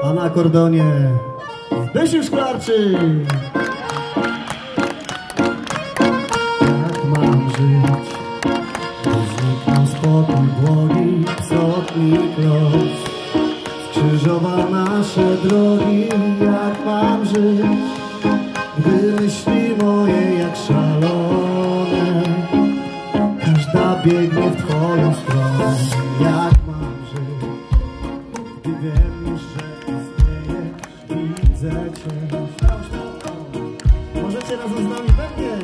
A na akordeonie Zbysiu Szklarczyk. Jak mam żyć, gdy zniknął spokój błogi, psotnik los skrzyżował nasze drogi. Jak mam żyć, gdy myśli moje jak szalone, każda biegnie w twoją stronę. Jak mam żyć, gdy wiem już, że istniejesz, widzę cię. Możecie razem z nami pewnie.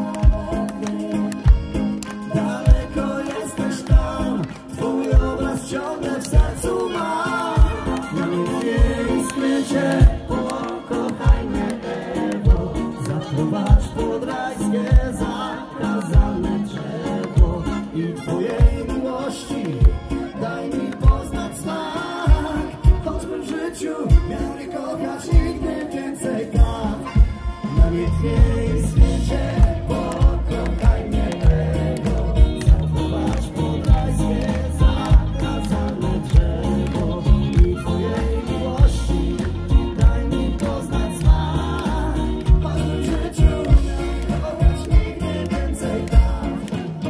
Daleko jesteś tam, twój obraz ciągle w sercu mam. Namiętnie cię, pokochaj mnie, Ewo. Zaprowadź pod rajskie zakazane drzewo i twojej miłości daj mi poznać smak. Choćbym w życiu miał nie kochać nigdy więcej tak. Namiętnie cię, pokochaj mnie, Ewo. Zaprowadź pod rajskie zakazane drzewo i twojej miłości daj mi poznać smak. Choćbym w życiu miał kochać nigdy więcej tak.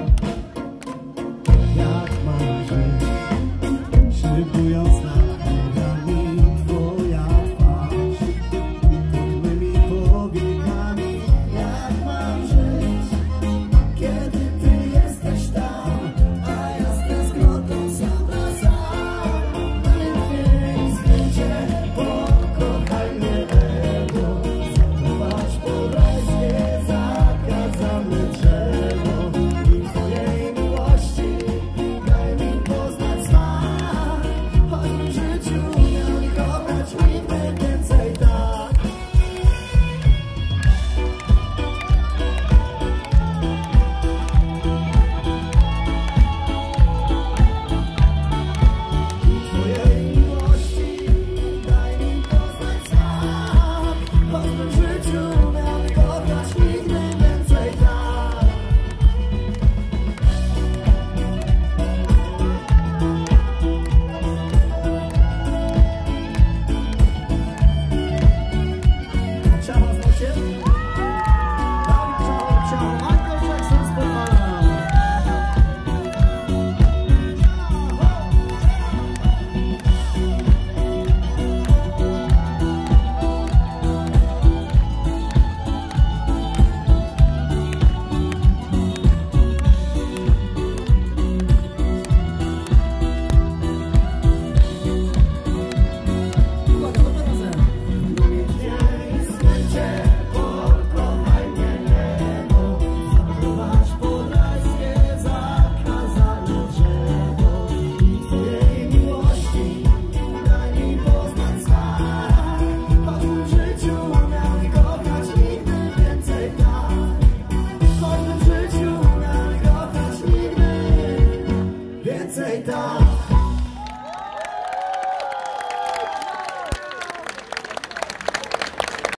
Jak mam żyć, szybując nad nogami twoja twarz, pod mymi powiekami. Jak mam żyć, kiedy ty jesteś tam, a ja z tęsknotą sam na sam. Namiętnie cię, pokochaj mnie, Ewo. Zaprowadź pod rajskie zakazane drzewo i twojej miłości daj mi poznać smak. Choćbym w życiu miał nie kochać nigdy więcej tak. Twojej miłości daj mi poznać smak. Choćbym w życiu miał nie kochać nigdy więcej tak. Ciao, znocie? Dawid, ciao, ciao. Michael Jackson z Podmala. Uwaga, to razem. Namiętnie cię, pokochaj mnie, Ewo. Zaprowadź pod rajskie zakazane drzewo i twojej miłości daj mi poznać smak. Choćbym w życiu miał nie kochać nigdy więcej tak. Choćbym w życiu miał nie kochać nigdy więcej tak.